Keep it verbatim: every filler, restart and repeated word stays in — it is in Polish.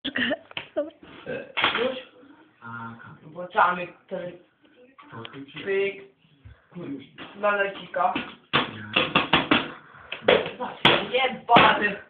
Dobra. Już? Włączamy ten pyk. Dla lecika. Jebany.